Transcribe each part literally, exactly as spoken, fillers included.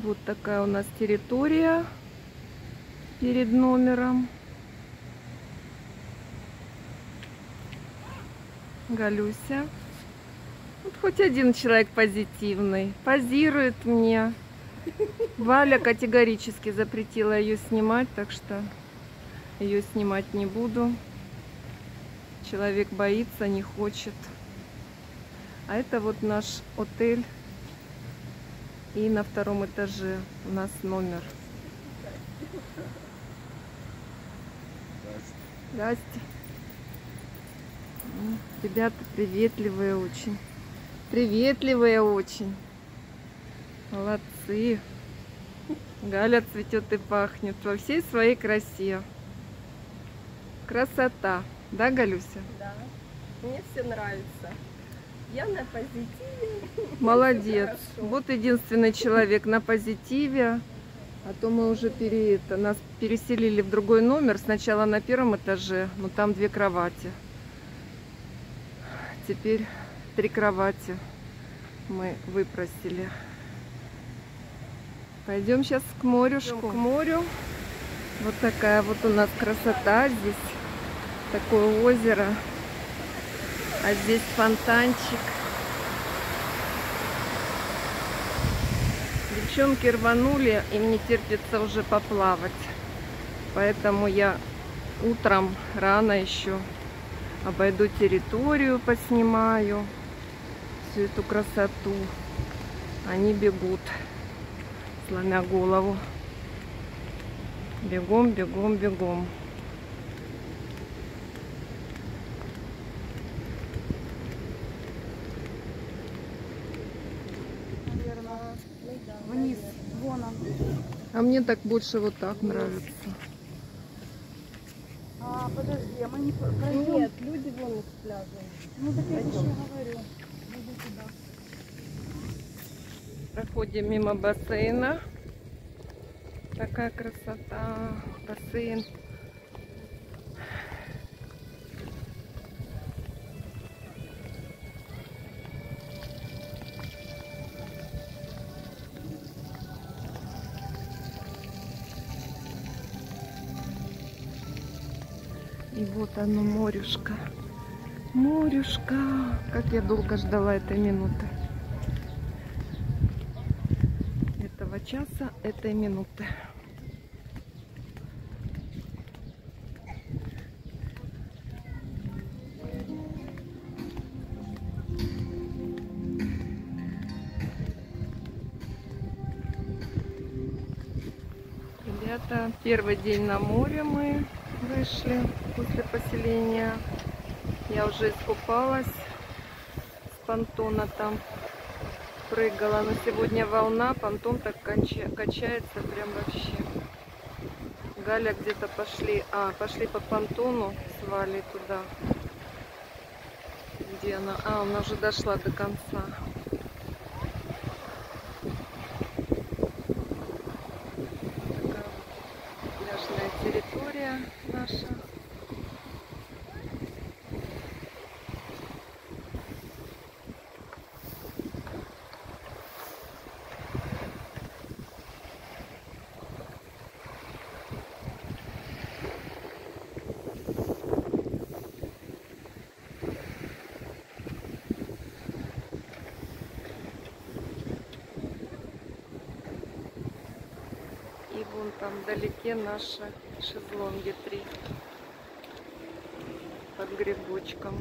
Вот такая у нас территория перед номером. Галюся. Вот хоть один человек позитивный. Позирует мне. Валя категорически запретила ее снимать, так что ее снимать не буду. Человек боится, не хочет. А это вот наш отель. И на втором этаже у нас номер. Здрасте. Ребята приветливые очень. Приветливые очень. Молодцы. Галя цветет и пахнет во всей своей красе. Красота. Да, Галюся? Да. Мне все нравится. Я на позитиве. Молодец. Вот единственный человек на позитиве. А то мы уже пере, это, нас переселили в другой номер. Сначала на первом этаже, но там две кровати. Теперь три кровати мы выпросили. Пойдем сейчас к морюшку. К морю. Вот такая вот у нас красота здесь. Такое озеро. А здесь фонтанчик. Девчонки рванули, им не терпится уже поплавать. Поэтому я утром рано еще обойду территорию, поснимаю всю эту красоту. Они бегут, сломя голову. Бегом, бегом, бегом. Вниз, вон он. А мне так больше вот так нравится. А, подожди, а мы не пройдем? Нет, люди вон с пляжа. Ну так я еще говорю. Иди туда. Проходим мимо бассейна. Такая красота. Бассейн. И вот оно, морюшка. Морюшка. Как я долго ждала этой минуты. Этого часа, этой минуты. Ребята, первый день на море мы вышли после поселения. Я уже искупалась с понтона, там прыгала. Но сегодня волна, понтон так качается прям вообще. Галя где-то пошли, а, пошли по понтону с Валей туда. Где она? А, она уже дошла до конца. Такая вот пляжная территория наша. И вон там вдалеке наши шезлонги три под грибочком.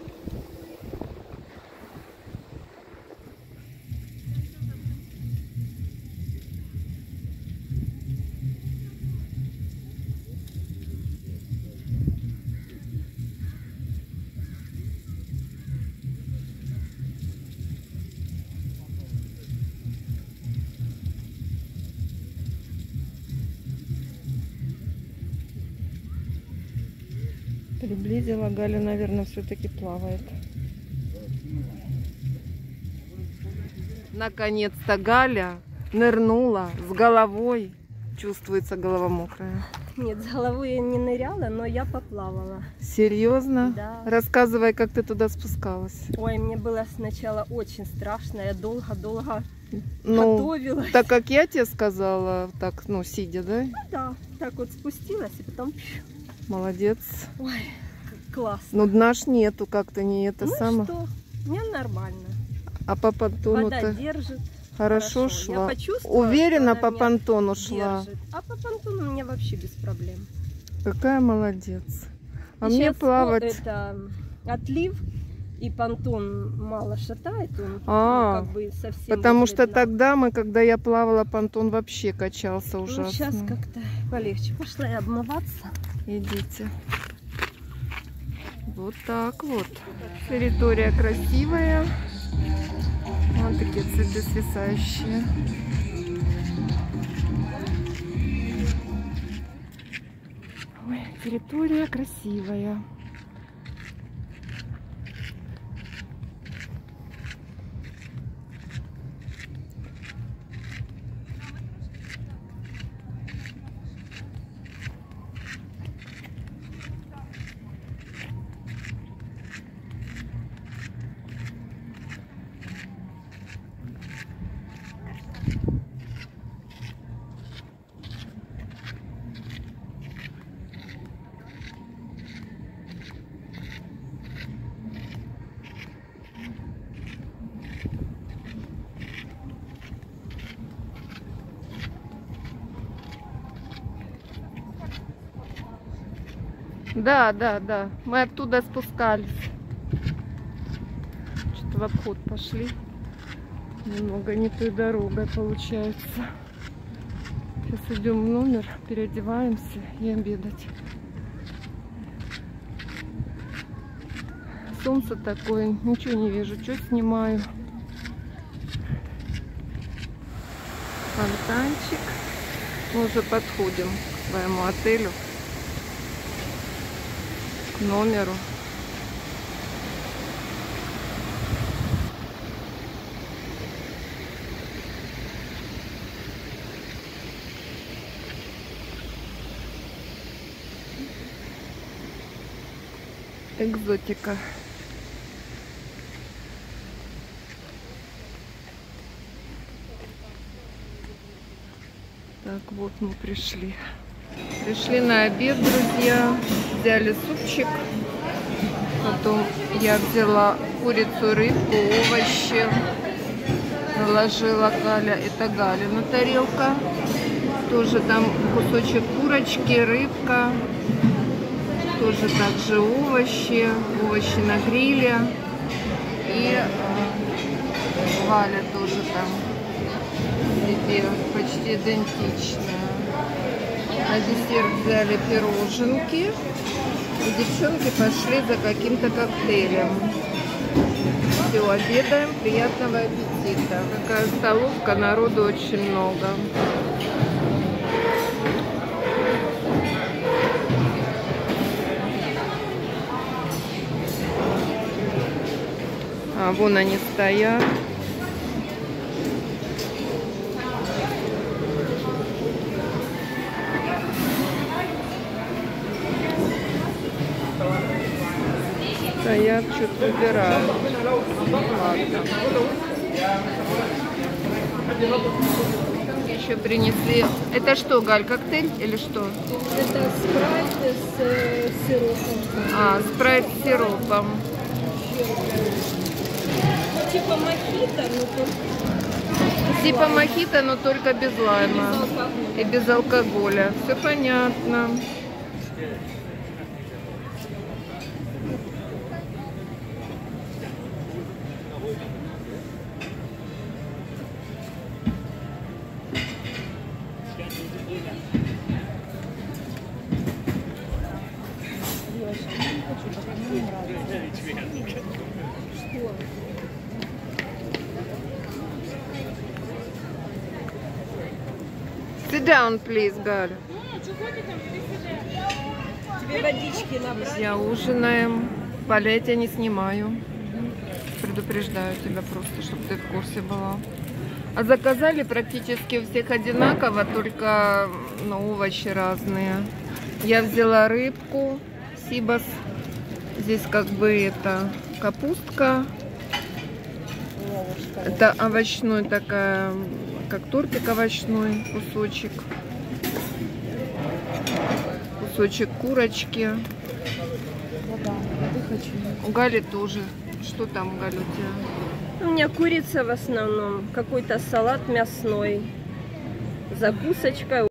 Приблизила. Галя, наверное, все-таки плавает. Наконец-то Галя нырнула с головой. Чувствуется голова мокрая. Нет, с головой я не ныряла, но я поплавала. Серьезно? Да. Рассказывай, как ты туда спускалась. Ой, мне было сначала очень страшно, я долго-долго Ну, готовилась. так как я тебе сказала, так, ну, сидя, да? Ну да, так вот спустилась и потом... Молодец. Ой, как классно. Ну, дна ж нету, как-то не это Ну самое. что, мне нормально. А по понтону-то Вода держит. хорошо, Я шла. почувствовала, Уверена, что по она меня понтону шла. держит. А по понтону у меня вообще без проблем. Какая молодец. А И мне щас плавать... Это отлив, и понтон мало шатает, он А, ну, как бы совсем Потому возле что дна. тогда мы, когда я плавала, понтон вообще качался ужасно. Ну, сейчас как-то полегче. Пошла я обмываться. Идите. Вот так вот. Территория красивая. Вот такие цветы свисающие. Ой, территория красивая. Да, да, да. Мы оттуда спускались. Что-то в обход пошли. Немного не той дорогой получается. Сейчас идем в номер, переодеваемся и обедать. Солнце такое, ничего не вижу, что снимаю. Фонтанчик. Мы уже подходим к своему отелю, к номеру. Экзотика. Так, вот мы пришли. Пришли на обед, друзья. Взяли супчик. Потом я взяла курицу, рыбку, овощи. Наложила Галя. Это Галина тарелка. Тоже там кусочек курочки, рыбка. Тоже также овощи. Овощи на гриле. И э, Галя тоже там себе почти идентичная. На десерт взяли пироженки. И девчонки пошли за каким-то коктейлем. Все, обедаем. Приятного аппетита. Какая столовка, народу очень много. А вон они стоят. Стоят, что-то выбирают. Ладно. Еще принесли. Это что, Галь, коктейль или что? Это спрайт с э, сиропом. А, спрайт с сиропом. Типа мохито, но только... Типа мохито, но только без лайма. И без алкоголя. Все понятно. Sit down, please, Галя. Тебе водички набрать? Я ужинаем. Палять я не снимаю. Предупреждаю тебя просто, чтобы ты в курсе была. А заказали практически у всех одинаково, только ну, овощи разные. Я взяла рыбку, сибас. Здесь как бы это капустка. Это овощной такая, как тортик овощной, кусочек. Кусочек курочки. У Гали тоже. Что там, Галя, у тебя? У меня курица в основном, какой-то салат мясной, закусочка.